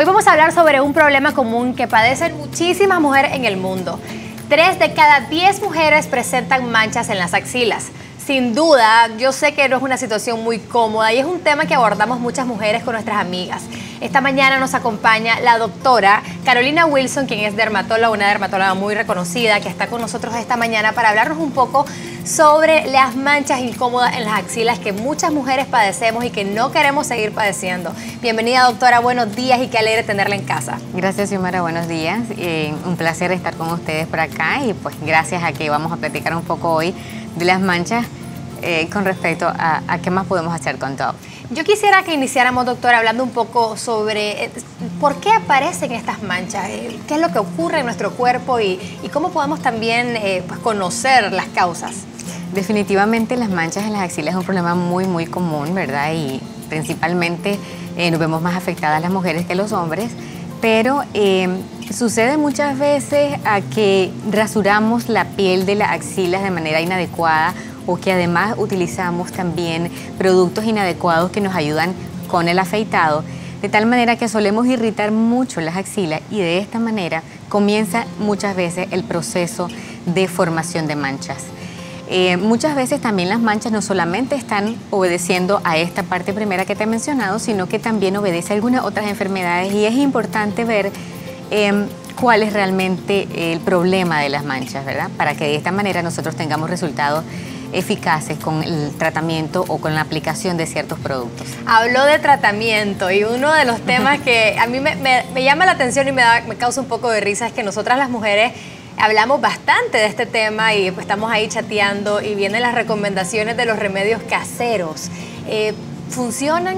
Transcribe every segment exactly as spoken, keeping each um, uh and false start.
Hoy vamos a hablar sobre un problema común que padecen muchísimas mujeres en el mundo. Tres de cada diez mujeres presentan manchas en las axilas. Sin duda, yo sé que no es una situación muy cómoda y es un tema que abordamos muchas mujeres con nuestras amigas. Esta mañana nos acompaña la doctora Carolina Wilson, quien es dermatóloga, una dermatóloga muy reconocida, que está con nosotros esta mañana para hablarnos un poco sobre las manchas incómodas en las axilas que muchas mujeres padecemos y que no queremos seguir padeciendo. Bienvenida, doctora, buenos días y qué alegre tenerla en casa. Gracias, Xiomara, buenos días. Eh, un placer estar con ustedes por acá y pues gracias a que vamos a platicar un poco hoy de las manchas eh, con respecto a, a qué más podemos hacer con Dove. Yo quisiera que iniciáramos, doctora, hablando un poco sobre eh, por qué aparecen estas manchas, eh, qué es lo que ocurre en nuestro cuerpo y, y cómo podemos también eh, pues conocer las causas. Definitivamente las manchas en las axilas es un problema muy, muy común, ¿verdad? Y principalmente eh, nos vemos más afectadas las mujeres que los hombres, pero eh, sucede muchas veces a que rasuramos la piel de las axilas de manera inadecuada o que además utilizamos también productos inadecuados que nos ayudan con el afeitado, de tal manera que solemos irritar mucho las axilas y de esta manera comienza muchas veces el proceso de formación de manchas. Eh, muchas veces también las manchas no solamente están obedeciendo a esta parte primera que te he mencionado, sino que también obedece a algunas otras enfermedades y es importante ver eh, cuál es realmente el problema de las manchas, ¿verdad? Para que de esta manera nosotros tengamos resultados eficaces con el tratamiento o con la aplicación de ciertos productos. Habló de tratamiento y uno de los temas que a mí me, me, me llama la atención y me, da, me causa un poco de risa es que nosotras las mujeres hablamos bastante de este tema y pues, estamos ahí chateando y vienen las recomendaciones de los remedios caseros. Eh, ¿Funcionan?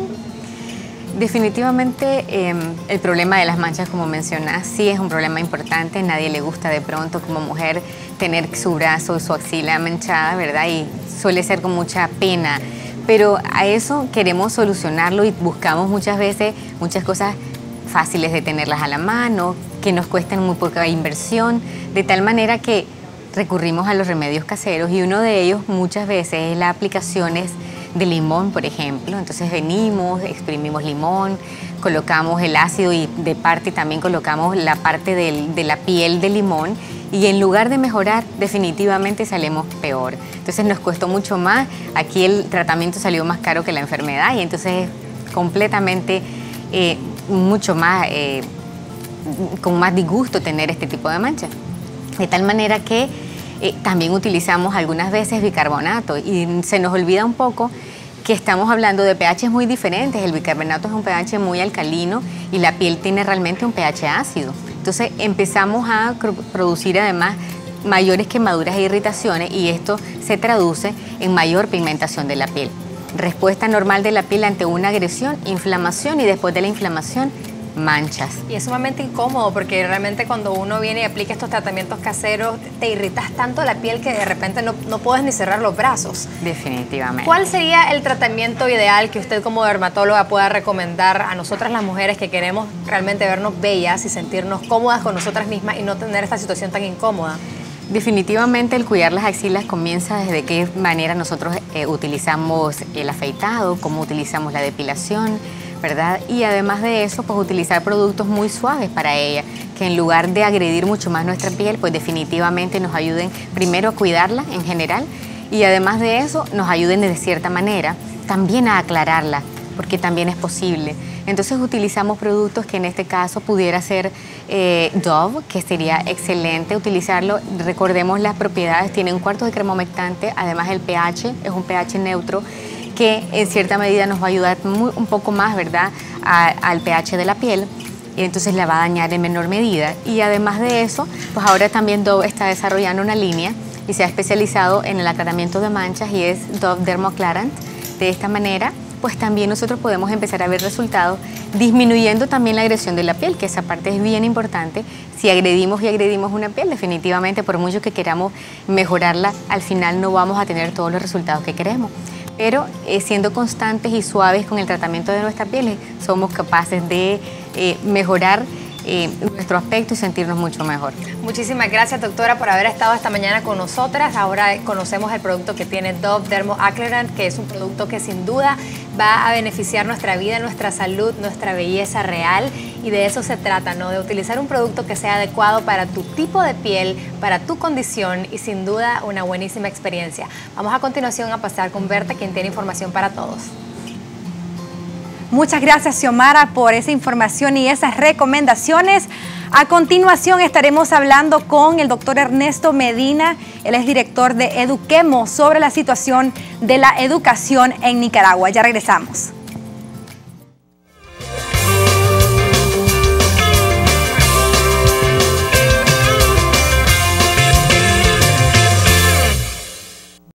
Definitivamente eh, el problema de las manchas, como mencionas, sí es un problema importante. Nadie le gusta de pronto como mujer tener su brazo, su axila manchada, ¿verdad? Y suele ser con mucha pena. Pero a eso queremos solucionarlo y buscamos muchas veces muchas cosas fáciles de tenerlas a la mano, que nos cuestan muy poca inversión, de tal manera que recurrimos a los remedios caseros y uno de ellos muchas veces es las aplicaciones de limón, por ejemplo. Entonces venimos, exprimimos limón, colocamos el ácido y de parte también colocamos la parte del, de la piel del limón y en lugar de mejorar definitivamente salimos peor. Entonces nos costó mucho más, aquí el tratamiento salió más caro que la enfermedad y entonces es completamente eh, mucho más, eh, con más disgusto tener este tipo de manchas. De tal manera que Eh, también utilizamos algunas veces bicarbonato y se nos olvida un poco que estamos hablando de pHs muy diferentes. El bicarbonato es un pH muy alcalino y la piel tiene realmente un pH ácido. Entonces empezamos a producir además mayores quemaduras e irritaciones y esto se traduce en mayor pigmentación de la piel. Respuesta normal de la piel ante una agresión, inflamación y después de la inflamación, manchas. Y es sumamente incómodo porque realmente cuando uno viene y aplica estos tratamientos caseros te irritas tanto la piel que de repente no, no puedes ni cerrar los brazos. Definitivamente. ¿Cuál sería el tratamiento ideal que usted como dermatóloga pueda recomendar a nosotras las mujeres que queremos realmente vernos bellas y sentirnos cómodas con nosotras mismas y no tener esta situación tan incómoda? Definitivamente el cuidar las axilas comienza desde qué manera nosotros eh, utilizamos el afeitado, cómo utilizamos la depilación, ¿verdad? Y además de eso, pues utilizar productos muy suaves para ella, que en lugar de agredir mucho más nuestra piel, pues definitivamente nos ayuden primero a cuidarla en general y además de eso nos ayuden de cierta manera también a aclararla, porque también es posible. Entonces utilizamos productos que en este caso pudiera ser eh, Dove, que sería excelente utilizarlo. Recordemos las propiedades, tiene un cuarto de crema humectante, además el pH es un pH neutro, que en cierta medida nos va a ayudar muy, un poco más, ¿verdad?, a, al pH de la piel y entonces la va a dañar en menor medida. Y además de eso, pues ahora también Dove está desarrollando una línea y se ha especializado en el aclaramiento de manchas y es Dove Dermoclarant. De esta manera, pues también nosotros podemos empezar a ver resultados disminuyendo también la agresión de la piel, que esa parte es bien importante. Si agredimos y agredimos una piel, definitivamente por mucho que queramos mejorarla, al final no vamos a tener todos los resultados que queremos. Pero eh, siendo constantes y suaves con el tratamiento de nuestra piel, somos capaces de eh, mejorar eh, nuestro aspecto y sentirnos mucho mejor. Muchísimas gracias, doctora, por haber estado esta mañana con nosotras. Ahora conocemos el producto que tiene Dove Dermo-Acclarant, que es un producto que sin duda va a beneficiar nuestra vida, nuestra salud, nuestra belleza real, y de eso se trata, ¿no? De utilizar un producto que sea adecuado para tu tipo de piel, para tu condición, y sin duda una buenísima experiencia. Vamos a continuación a pasar con Berta, quien tiene información para todos. Muchas gracias, Xiomara, por esa información y esas recomendaciones. A continuación estaremos hablando con el doctor Ernesto Medina, él es director de Eduquemos, sobre la situación de la educación en Nicaragua. Ya regresamos.